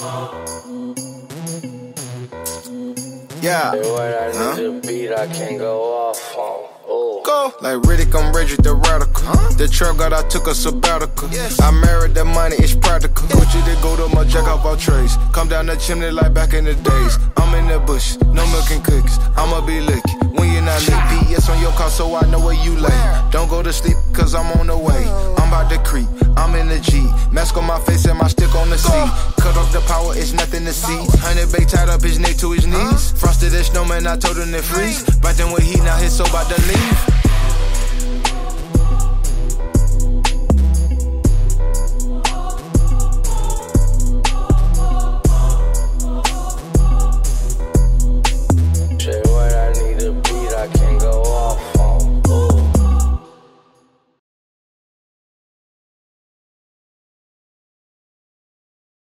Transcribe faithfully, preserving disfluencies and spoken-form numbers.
Yeah. Huh? The beat I can't go off on. Ooh. Go. Like Riddick, I'm Reggie the Radical. Huh? The trap god, I took a sabbatical. Yes. I married the money, it's practical. Yeah. Gucci to go to my jack off all trays. Come down the chimney like back in the days. I'm in the bush, no milk and cookies. I'ma be licky when you're not lit. P S on your car so I know where you lay. Don't go to sleep cause I'm on the way. I'm about to creep, I'm in the G. Mask on my face and my stick on the seat. Cut off the power, it's nothing to see. Hundred bay tied up his neck to his knees. Frosted as snowman, I told him to freeze. Biting with heat, now his soul about to leave.